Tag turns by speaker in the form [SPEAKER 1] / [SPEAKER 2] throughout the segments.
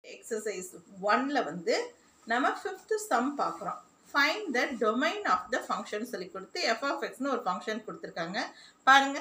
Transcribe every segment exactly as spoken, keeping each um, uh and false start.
[SPEAKER 1] exercise one ல வந்து நம்ம fifth sum பார்க்குறோம். Find the domain of the function சொல்லி கொடுத்து f of x னு ஒரு function கொடுத்திருக்காங்க. பாருங்க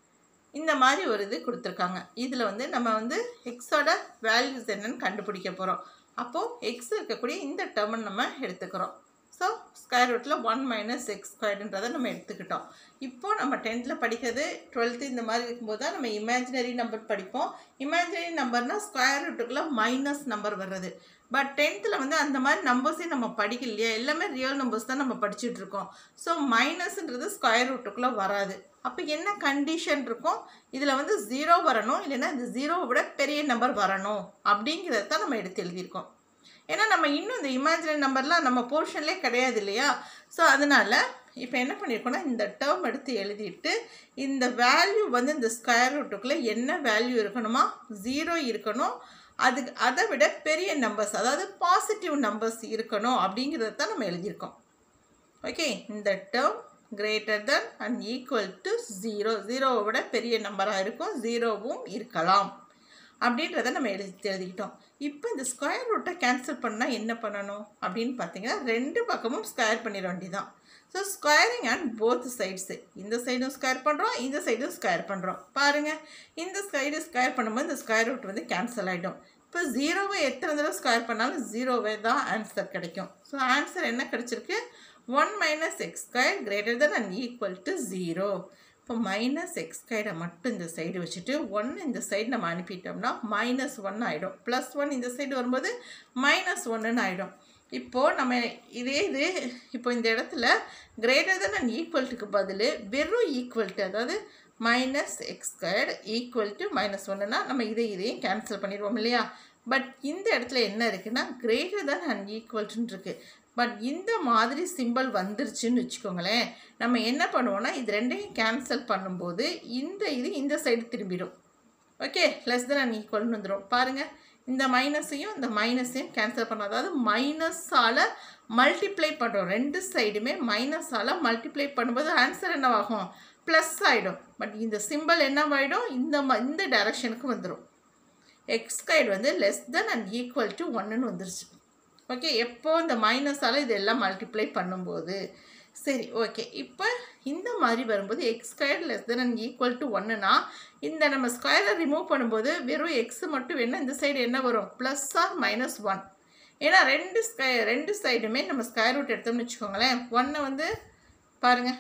[SPEAKER 1] இந்த மாதிரி ஒரு இது கொடுத்திருக்காங்க. இதுல வந்து நம்ம வந்து x ஓட values என்னன்னு கண்டுபிடிக்க போறோம். அப்போ x இருக்கக்கூடிய இந்த டேர்ம் நம்ம எடுத்துக்கிறோம். So square root ல one minus x squared ன்றதை நம்ம எடுத்துக்கிட்டோம். இப்போ நம்ம tenth ல படிக்கிறது twelfth இந்த மாதிரி இருக்கும்போது தான் நம்ம imaginary number படிப்போம். imaginary numberனா square rootக்குள்ள minus number வர்றது. பட் tenth ல வந்து அந்த மாதிரி நம்பர்ஸே நம்ம படிக்கலையே, எல்லாமே ரியல் நம்பர்ஸ் தான் நம்ம படிச்சுட்டு இருக்கோம். ஸோ மைனஸ்ன்றது ஸ்கொயர் ரூட்டுக்குள்ளே வராது. அப்போ என்ன கண்டிஷன் இருக்கும், இதில் வந்து ஜீரோ வரணும், இல்லைன்னா இந்த ஜீரோவை விட பெரிய நம்பர் வரணும் அப்படிங்கிறத தான் நம்ம எடுத்து எழுதியிருக்கோம். ஏன்னா நம்ம இன்னும் இந்த இமேஜினரி நம்பர்லாம் நம்ம போர்ஷன்லேயே கிடையாது இல்லையா. ஸோ அதனால் இப்போ என்ன பண்ணியிருக்கோன்னா இந்த டேர்ம் எடுத்து எழுதிட்டு இந்த வேல்யூ வந்து இந்த ஸ்கொயர் ரூட்டுக்குள்ளே என்ன வேல்யூ இருக்கணுமா, ஜீரோ இருக்கணும், அதுக்கு அதை விட பெரிய நம்பர்ஸ் அதாவது பாசிட்டிவ் நம்பர்ஸ் இருக்கணும் அப்படிங்கிறத தான் நம்ம எழுதியிருக்கோம். ஓகே, இந்த term greater than and equal to zero, ஜீரோவை விட பெரிய நம்பராக இருக்கும், ஜீரோவும் இருக்கலாம் அப்படின்றத நம்ம எழுதி எழுதிக்கிட்டோம். இப்போ இந்த ஸ்கொயர் ரூட்டை கேன்சல் பண்ணால் என்ன பண்ணணும் அப்படின்னு பார்த்தீங்கன்னா ரெண்டு பக்கமும் ஸ்கொயர் பண்ணிட வேண்டியதான். So squaring and both sides, இந்த சைடும் ஸ்கொயர் பண்ணுறோம், இந்த சைடும் ஸ்கொயர் பண்ணுறோம். பாருங்கள், இந்த சைடு ஸ்கொயர் பண்ணும்போது இந்த ஸ்கொயர் ரூட் வந்து கேன்சல் ஆகிடும். இப்போ ஜீரோவை எத்தனை தடவை ஸ்கொயர் பண்ணாலும் ஜீரோவே தான் ஆன்சர் கிடைக்கும். ஸோ ஆன்சர் என்ன கிடைச்சிருக்கு, one minus x square greater than and equal to zero. இப்போ மைனஸ் எக்ஸ் ஸ்கொயரை மட்டும் இந்த சைடு வச்சுட்டு ஒன் இந்த சைடு நம்ம அனுப்பிட்டோம்னா மைனஸ் ஒன் ஆகிடும். ப்ளஸ் ஒன் இந்த சைடு வரும்போது மைனஸ் ஒன்றுன்னு ஆகிடும். இப்போது நம்ம இதே இது இப்போ இந்த இடத்துல கிரேட்டர் தென் அண்ட் ஈக்குவல்ட்டுக்கு பதில் வெறும் ஈக்குவல்ட்டு, அதாவது minus x square equal to minus ஒன்றுனா நம்ம இதை இதையும் கேன்சல் பண்ணிடுவோம் இல்லையா. பட் இந்த இடத்துல என்ன இருக்குன்னா கிரேட்டர் தென் அண்ட் ஈக்குவல்ட்டுன்னு இருக்குது. பட் இந்த மாதிரி சிம்பிள் வந்துருச்சுன்னு வச்சுக்கோங்களேன், நம்ம என்ன பண்ணுவோன்னா இது ரெண்டையும் கேன்சல் பண்ணும்போது இந்த இது இந்த சைடு திரும்பிடும். ஓகே, லெஸ் தென் அண்ட் ஈக்குவல்னு வந்துடும். பாருங்கள், இந்த மைனஸையும் இந்த மைனஸையும் கேன்சல் பண்ணோம், அதாவது மைனஸால் மல்டிப்ளை பண்ணுறோம். ரெண்டு சைடுமே மைனஸால் மல்டிப்ளை பண்ணும்போது ஆன்சர் என்னவாகும், ப்ளஸ் ஆகிடும். பட் இந்த சிம்பிள் என்னவாயிடும், இந்த ம இந்த டைரக்ஷனுக்கு வந்துடும். எக்ஸ் ஸ்கொயர் வந்து less than and equal to ஒன்றுன்னு வந்துருச்சு. ஓகே, எப்போ இந்த மைனஸால் இதெல்லாம் மல்டிப்ளை பண்ணும்போது சரி. ஓகே, இப்போ இந்த மாதிரி வரும்போது x square less than and equal to ஒன்றுனா இந்த நம்ம ஸ்கொயரை ரிமூவ் பண்ணும்போது வெறும் எக்ஸ் மட்டும் வேணால் இந்த சைடு என்ன வரும், ப்ளஸ் ஆர் மைனஸ் ஒன். ஏன்னா ரெண்டு ஸ்கொய ரெண்டு சைடுமே நம்ம ஸ்கொயர் ரூட் எடுத்தோம்னு வச்சுக்கோங்களேன், ஒன்று வந்து பாருங்கள்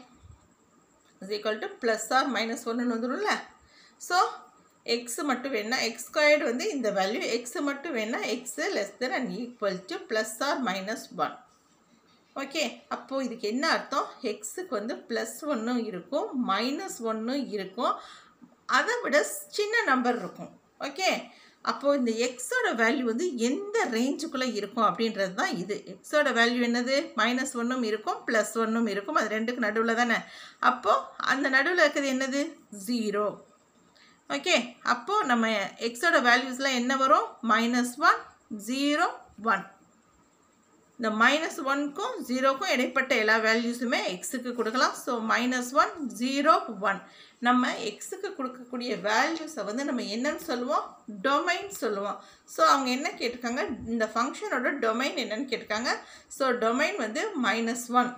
[SPEAKER 1] is equal to plus or minus ஒன்றுன்னு வந்துடும்ல. ஸோ எக்ஸ் மட்டும் வேணா எக்ஸ் ஸ்கொயர்டு வந்து இந்த வேல்யூ, எக்ஸ் மட்டும் வேணா x less than and equal to plus or minus one. Okay, அப்போது இதுக்கு என்ன அர்த்தம், எக்ஸுக்கு வந்து ப்ளஸ் ஒன்றும் இருக்கும் மைனஸ் ஒன்றும் இருக்கும், அதை விட சின்ன நம்பர் இருக்கும். ஓகே, அப்போது இந்த எக்ஸோட வேல்யூ வந்து எந்த ரேஞ்சுக்குள்ளே இருக்கும் அப்படின்றது தான் இது. எக்ஸோட வேல்யூ என்னது, மைனஸ் ஒன்றும் இருக்கும் ப்ளஸ் ஒன்றும் இருக்கும், அது ரெண்டுக்கு நடுவில் தானே. அப்போது அந்த நடுவில் இருக்கிறது என்னது, ஜீரோ. ஓகே, அப்போது நம்ம எக்ஸோட வேல்யூஸ்லாம் என்ன வரும், மைனஸ் ஒன் ஜீரோ ஒன். இந்த மைனஸ் ஒன்க்கும் ஜீரோக்கும் இடைப்பட்ட எல்லா வேல்யூஸுமே எக்ஸுக்கு கொடுக்கலாம். So minus one zero one. நம்ம எக்ஸுக்கு கொடுக்கக்கூடிய வேல்யூஸை வந்து நம்ம என்னன்னு சொல்லுவோம், டொமைன் சொல்லுவோம். ஸோ அவங்க என்ன கேட்டிருக்காங்க, இந்த ஃபங்க்ஷனோட டொமைன் என்னன்னு கேட்டிருக்காங்க. ஸோ டொமைன் வந்து மைனஸ் ஒன்.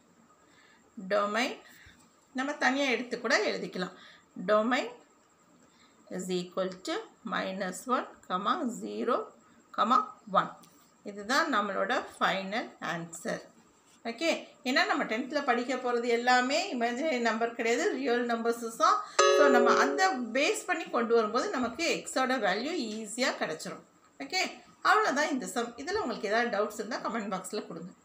[SPEAKER 1] டொமைன் நம்ம தனியாக எடுத்து கூட எழுதிக்கலாம். Domain is equal to minus one, zero, one. இதுதான் நம்மளோட ஃபைனல் ஆன்சர். ஓகே, ஏன்னா நம்ம டென்த்தில் படிக்க போகிறது எல்லாமே இமேஜினரி நம்பர் கிடையாது, ரியல் நம்பர்ஸஸ் தான். ஸோ நம்ம அந்த பேஸ் பண்ணி கொண்டு வரும்போது நமக்கு எக்ஸோட வேல்யூ ஈஸியாக கிடச்சிரும். ஓகே, அவ்வளோதான் இந்த சம். இதில் உங்களுக்கு ஏதாவது டவுட்ஸ் இருந்தால் கமெண்ட் பாக்ஸில் கொடுங்க.